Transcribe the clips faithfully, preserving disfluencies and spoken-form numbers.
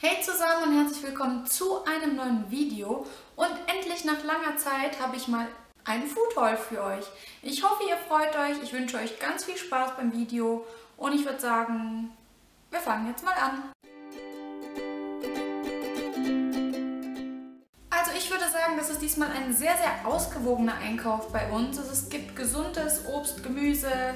Hey zusammen und herzlich willkommen zu einem neuen Video. Und endlich nach langer Zeit habe ich mal einen Food Haul für euch. Ich hoffe, ihr freut euch. Ich wünsche euch ganz viel Spaß beim Video. Und ich würde sagen, wir fangen jetzt mal an. Also ich würde sagen, das ist diesmal ein sehr, sehr ausgewogener Einkauf bei uns. Also es gibt gesundes Obst, Gemüse,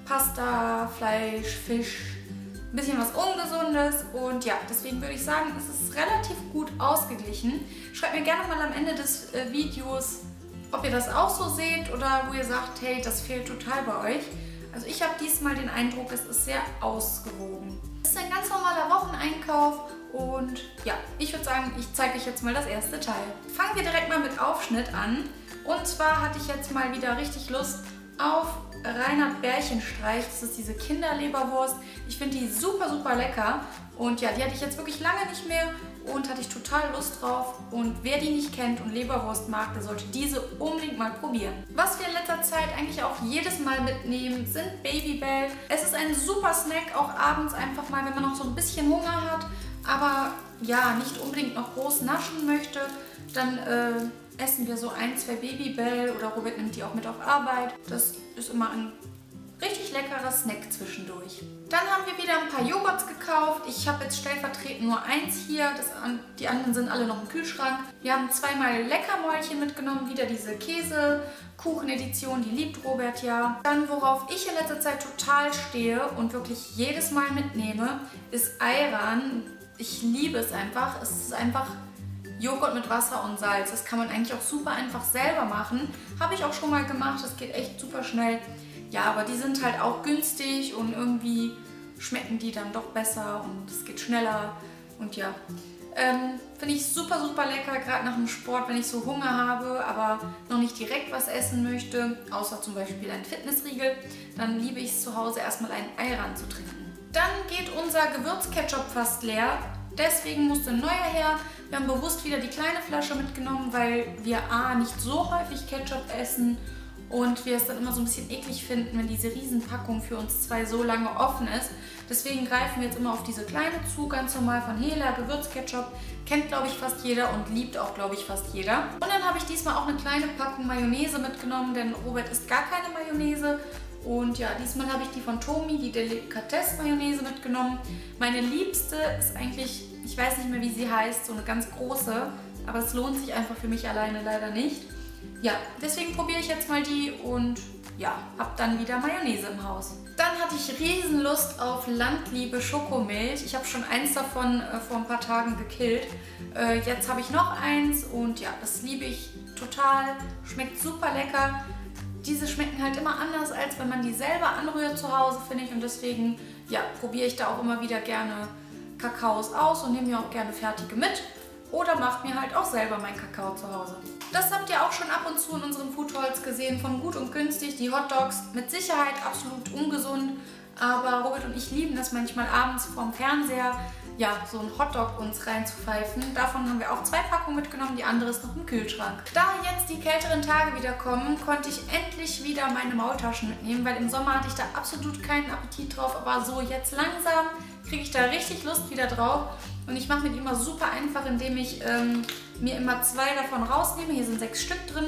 Pasta, Fleisch, Fisch, ein bisschen was Ungesundes und ja, deswegen würde ich sagen, es ist relativ gut ausgeglichen. Schreibt mir gerne mal am Ende des äh, Videos, ob ihr das auch so seht oder wo ihr sagt, hey, das fehlt total bei euch. Also ich habe diesmal den Eindruck, es ist sehr ausgewogen. Es ist ein ganz normaler Wocheneinkauf und ja, ich würde sagen, ich zeige euch jetzt mal das erste Teil. Fangen wir direkt mal mit Aufschnitt an. Und zwar hatte ich jetzt mal wieder richtig Lust auf Reinhard Bärchenstreich. Das ist diese Kinderleberwurst. Ich finde die super, super lecker. Und ja, die hatte ich jetzt wirklich lange nicht mehr und hatte ich total Lust drauf. Und wer die nicht kennt und Leberwurst mag, der sollte diese unbedingt mal probieren. Was wir in letzter Zeit eigentlich auch jedes Mal mitnehmen, sind Babybel. Es ist ein super Snack, auch abends einfach mal, wenn man noch so ein bisschen Hunger hat, aber ja, nicht unbedingt noch groß naschen möchte, dann äh, essen wir so ein, zwei Babybel oder Robert nimmt die auch mit auf Arbeit. Das ist immer ein richtig leckerer Snack zwischendurch. Dann haben wir wieder ein paar Joghurts gekauft. Ich habe jetzt stellvertretend nur eins hier. Das, die anderen sind alle noch im Kühlschrank. Wir haben zweimal Leckermäulchen mitgenommen. Wieder diese Käsekuchen-Edition. Die liebt Robert ja. Dann, worauf ich in letzter Zeit total stehe und wirklich jedes Mal mitnehme, ist Ayran. Ich liebe es einfach. Es ist einfach Joghurt mit Wasser und Salz. Das kann man eigentlich auch super einfach selber machen. Habe ich auch schon mal gemacht. Das geht echt super schnell. Ja, aber die sind halt auch günstig und irgendwie schmecken die dann doch besser und es geht schneller. Und ja, ähm, finde ich super, super lecker, gerade nach dem Sport, wenn ich so Hunger habe, aber noch nicht direkt was essen möchte, außer zum Beispiel ein Fitnessriegel, dann liebe ich es zu Hause erstmal einen Ayran zu trinken. Dann geht unser Gewürzketchup fast leer. Deswegen musste ein neuer her. Wir haben bewusst wieder die kleine Flasche mitgenommen, weil wir a. nicht so häufig Ketchup essen und wir es dann immer so ein bisschen eklig finden, wenn diese Riesenpackung für uns zwei so lange offen ist. Deswegen greifen wir jetzt immer auf diese kleine zu, ganz normal von Hela, Gewürzketchup. Kennt, glaube ich, fast jeder und liebt auch, glaube ich, fast jeder. Und dann habe ich diesmal auch eine kleine Packung Mayonnaise mitgenommen, denn Robert isst gar keine Mayonnaise. Und ja, diesmal habe ich die von Tomi, die Delikatesse-Mayonnaise mitgenommen. Meine liebste ist eigentlich, ich weiß nicht mehr, wie sie heißt, so eine ganz große. Aber es lohnt sich einfach für mich alleine leider nicht. Ja, deswegen probiere ich jetzt mal die und ja, habe dann wieder Mayonnaise im Haus. Dann hatte ich riesen Lust auf Landliebe Schokomilch. Ich habe schon eins davon äh, vor ein paar Tagen gekillt. Äh, jetzt habe ich noch eins und ja, das liebe ich total. Schmeckt super lecker. Diese schmecken halt immer anders, als wenn man die selber anrührt zu Hause, finde ich. Und deswegen, ja, probiere ich da auch immer wieder gerne Kakaos aus und nehme mir auch gerne fertige mit. Oder mache mir halt auch selber meinen Kakao zu Hause. Das habt ihr auch schon ab und zu in unseren Food Hauls gesehen, von Gut und Günstig. Die Hot Dogs, mit Sicherheit absolut ungesund. Aber Robert und ich lieben das manchmal abends vorm Fernseher, ja, so einen Hotdog uns reinzupfeifen. Davon haben wir auch zwei Packungen mitgenommen, die andere ist noch im Kühlschrank. Da jetzt die kälteren Tage wieder kommen, konnte ich endlich wieder meine Maultaschen mitnehmen, weil im Sommer hatte ich da absolut keinen Appetit drauf, aber so jetzt langsam kriege ich da richtig Lust wieder drauf. Und ich mache mir die immer super einfach, indem ich ähm, mir immer zwei davon rausnehme. Hier sind sechs Stück drin.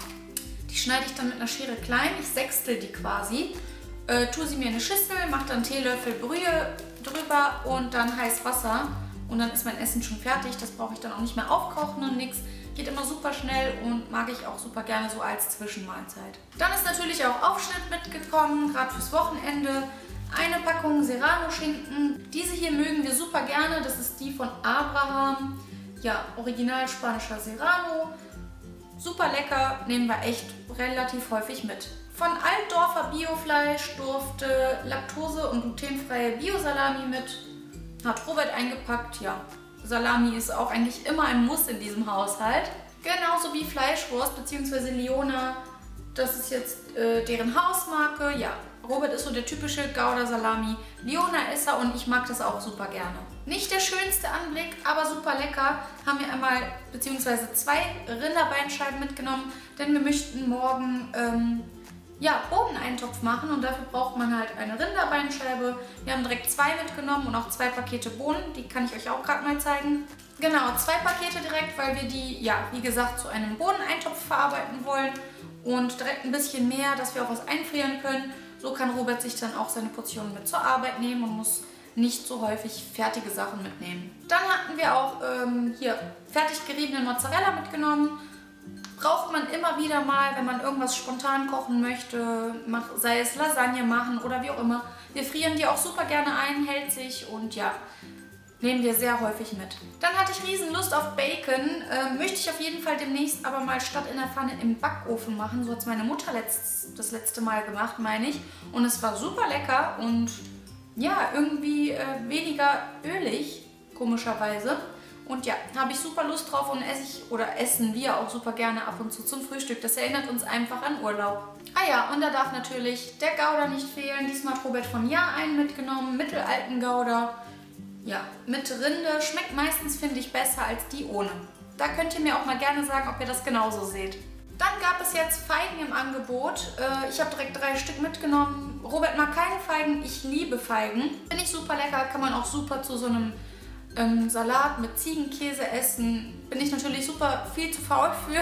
Die schneide ich dann mit einer Schere klein. Ich sechstel die quasi. Äh, tue sie mir in eine Schüssel, mache dann einen Teelöffel Brühe drüber und dann heiß Wasser. Und dann ist mein Essen schon fertig. Das brauche ich dann auch nicht mehr aufkochen und nichts. Geht immer super schnell und mag ich auch super gerne so als Zwischenmahlzeit. Dann ist natürlich auch Aufschnitt mitgekommen, gerade fürs Wochenende. Eine Packung Serrano-Schinken. Diese hier mögen wir super gerne. Das ist die von Abraham. Ja, original spanischer Serrano. Super lecker, nehmen wir echt relativ häufig mit. Von Altdorfer Biofleisch durfte laktose- und glutenfreie Bio-Salami mit. Hat Robert eingepackt, ja. Salami ist auch eigentlich immer ein Muss in diesem Haushalt. Genauso wie Fleischwurst bzw. Leona. Das ist jetzt äh, deren Hausmarke, ja. Robert ist so der typische Gouda-Salami, Leona-Esser und ich mag das auch super gerne. Nicht der schönste Anblick, aber super lecker. Haben wir einmal bzw. zwei Rinderbeinscheiben mitgenommen, denn wir möchten morgen ähm, ja, Bohneneintopf machen und dafür braucht man halt eine Rinderbeinscheibe. Wir haben direkt zwei mitgenommen und auch zwei Pakete Bohnen, die kann ich euch auch gerade mal zeigen. Genau, zwei Pakete direkt, weil wir die, ja, wie gesagt, zu einem Bohneneintopf verarbeiten wollen und direkt ein bisschen mehr, dass wir auch was einfrieren können. So kann Robert sich dann auch seine Portionen mit zur Arbeit nehmen und muss nicht so häufig fertige Sachen mitnehmen. Dann hatten wir auch ähm, hier fertig geriebenen Mozzarella mitgenommen. Braucht man immer wieder mal, wenn man irgendwas spontan kochen möchte, sei es Lasagne machen oder wie auch immer. Wir frieren die auch super gerne ein, hält sich und ja, nehmen wir sehr häufig mit. Dann hatte ich riesen Lust auf Bacon, äh, möchte ich auf jeden Fall demnächst aber mal statt in der Pfanne im Backofen machen. So hat es meine Mutter letzt, das letzte Mal gemacht, meine ich. Und es war super lecker und ja, irgendwie äh, weniger ölig, komischerweise. Und ja, habe ich super Lust drauf und esse ich oder essen wir auch super gerne ab und zu zum Frühstück. Das erinnert uns einfach an Urlaub. Ah ja, und da darf natürlich der Gouda nicht fehlen. Diesmal hat Robert von Ja einen mitgenommen, mittelalten Gouda. Ja, mit Rinde. Schmeckt meistens, finde ich, besser als die ohne. Da könnt ihr mir auch mal gerne sagen, ob ihr das genauso seht. Dann gab es jetzt Feigen im Angebot. Ich habe direkt drei Stück mitgenommen. Robert mag keine Feigen, ich liebe Feigen. Finde ich super lecker, kann man auch super zu so einem ähm, Salat mit Ziegenkäse essen. Bin ich natürlich super viel zu faul für,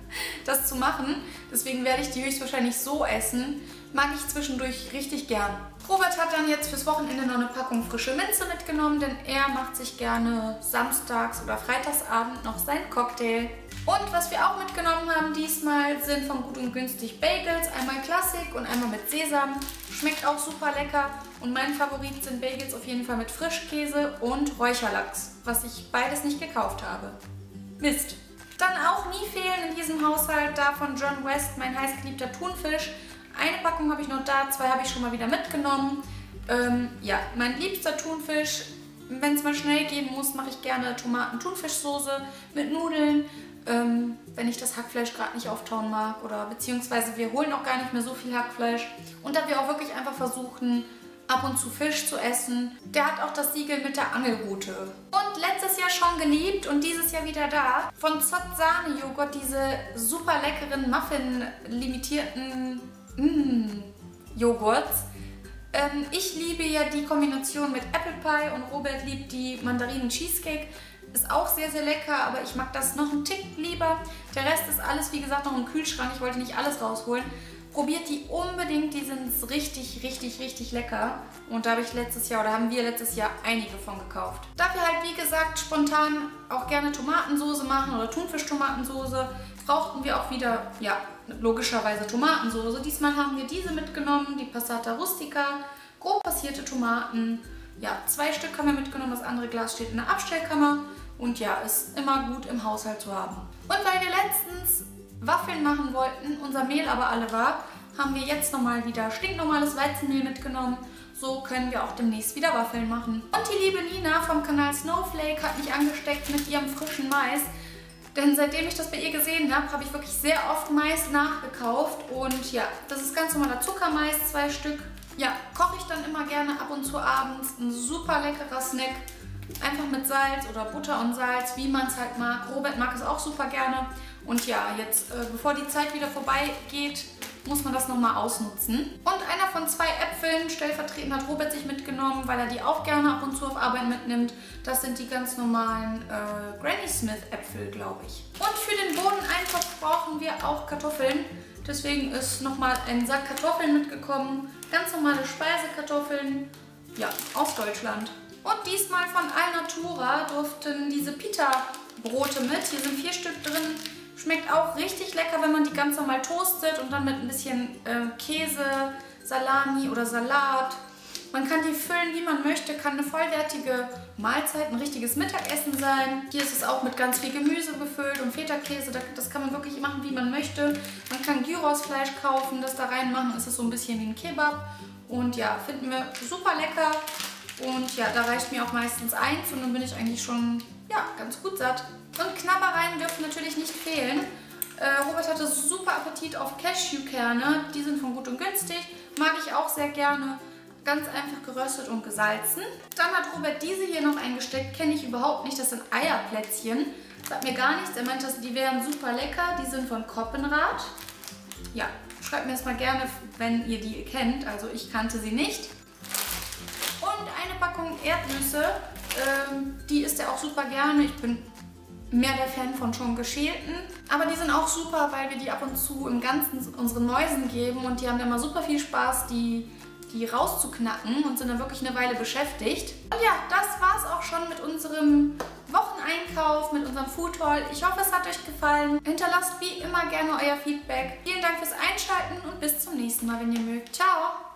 das zu machen. Deswegen werde ich die höchstwahrscheinlich so essen. Mag ich zwischendurch richtig gern. Robert hat dann jetzt fürs Wochenende noch eine Packung frische Minze mitgenommen, denn er macht sich gerne samstags oder freitagsabend noch seinen Cocktail. Und was wir auch mitgenommen haben diesmal sind von Gut und Günstig Bagels. Einmal Klassik und einmal mit Sesam. Schmeckt auch super lecker. Und mein Favorit sind Bagels auf jeden Fall mit Frischkäse und Räucherlachs, was ich beides nicht gekauft habe. Mist. Dann auch nie fehlen in diesem Haushalt da von John West mein heißgeliebter Thunfisch. Eine Packung habe ich noch da, zwei habe ich schon mal wieder mitgenommen. Ähm, ja, mein liebster Thunfisch. Wenn es mal schnell gehen muss, mache ich gerne Tomaten-Thunfischsoße mit Nudeln. Ähm, wenn ich das Hackfleisch gerade nicht auftauen mag oder beziehungsweise wir holen auch gar nicht mehr so viel Hackfleisch. Und da wir auch wirklich einfach versuchen, ab und zu Fisch zu essen, der hat auch das Siegel mit der Angelrute. Und letztes Jahr schon geliebt und dieses Jahr wieder da. Von Zott Sahne Joghurt, diese super leckeren Muffin-limitierten mm, Joghurts. Ähm, ich liebe ja die Kombination mit Apple Pie und Robert liebt die Mandarinen Cheesecake. Ist auch sehr, sehr lecker, aber ich mag das noch einen Tick lieber. Der Rest ist alles, wie gesagt, noch im Kühlschrank. Ich wollte nicht alles rausholen. Probiert die unbedingt, die sind richtig, richtig, richtig lecker. Und da habe ich letztes Jahr oder haben wir letztes Jahr einige von gekauft. Dafür halt, wie gesagt, spontan auch gerne Tomatensoße machen oder Thunfisch-Tomatensoße. Brauchten wir auch wieder, ja, logischerweise Tomatensoße. Diesmal haben wir diese mitgenommen, die Passata Rustica, grob passierte Tomaten. Ja, zwei Stück haben wir mitgenommen, das andere Glas steht in der Abstellkammer. Und ja, ist immer gut im Haushalt zu haben. Und weil wir letztens Waffeln machen wollten, unser Mehl aber alle war, haben wir jetzt nochmal wieder stinknormales Weizenmehl mitgenommen. So können wir auch demnächst wieder Waffeln machen. Und die liebe Nina vom Kanal Snowflake hat mich angesteckt mit ihrem frischen Mais. Denn seitdem ich das bei ihr gesehen habe, habe ich wirklich sehr oft Mais nachgekauft. Und ja, das ist ganz normaler Zuckermais, zwei Stück. Ja, koche ich dann immer gerne ab und zu abends. Ein super leckerer Snack. Einfach mit Salz oder Butter und Salz, wie man es halt mag. Robert mag es auch super gerne. Und ja, jetzt, äh, bevor die Zeit wieder vorbei geht, muss man das nochmal ausnutzen. Und einer von zwei Äpfeln, stellvertretend hat Robert sich mitgenommen, weil er die auch gerne ab und zu auf Arbeit mitnimmt. Das sind die ganz normalen äh, Granny Smith Äpfel, glaube ich. Und für den Bohneneintopf brauchen wir auch Kartoffeln. Deswegen ist nochmal ein Sack Kartoffeln mitgekommen. Ganz normale Speisekartoffeln, ja, aus Deutschland. Und diesmal von Alnatura durften diese Pita-Brote mit. Hier sind vier Stück drin. Schmeckt auch richtig lecker, wenn man die ganz normal toastet und dann mit ein bisschen äh, Käse, Salami oder Salat. Man kann die füllen, wie man möchte. Kann eine vollwertige Mahlzeit, ein richtiges Mittagessen sein. Hier ist es auch mit ganz viel Gemüse befüllt und Feta-Käse. Das kann man wirklich machen, wie man möchte. Man kann Gyrosfleisch kaufen, das da reinmachen. Ist es so ein bisschen wie ein Kebab. Und ja, finden wir super lecker. Und ja, da reicht mir auch meistens eins und dann bin ich eigentlich schon, ja, ganz gut satt. Und Knabbereien dürfen natürlich nicht fehlen. Äh, Robert hatte super Appetit auf Cashewkerne. Die sind von Gut und Günstig. Mag ich auch sehr gerne. Ganz einfach geröstet und gesalzen. Dann hat Robert diese hier noch eingesteckt. Kenne ich überhaupt nicht. Das sind Eierplätzchen. Sagt mir gar nichts. Er meinte, die wären super lecker. Die sind von Koppenrad. Ja, Schreibt mir das mal gerne, wenn ihr die kennt. Also ich kannte sie nicht. Und eine Packung Erdnüsse. Ähm, die isst er auch super gerne. Ich bin mehr der Fan von schon geschälten. Aber die sind auch super, weil wir die ab und zu im Ganzen unseren Mäusen geben. Und die haben immer super viel Spaß, die, die rauszuknacken und sind dann wirklich eine Weile beschäftigt. Und ja, das war es auch schon mit unserem Wocheneinkauf, mit unserem Food Haul. Ich hoffe, es hat euch gefallen. Hinterlasst wie immer gerne euer Feedback. Vielen Dank fürs Einschalten und bis zum nächsten Mal, wenn ihr mögt. Ciao!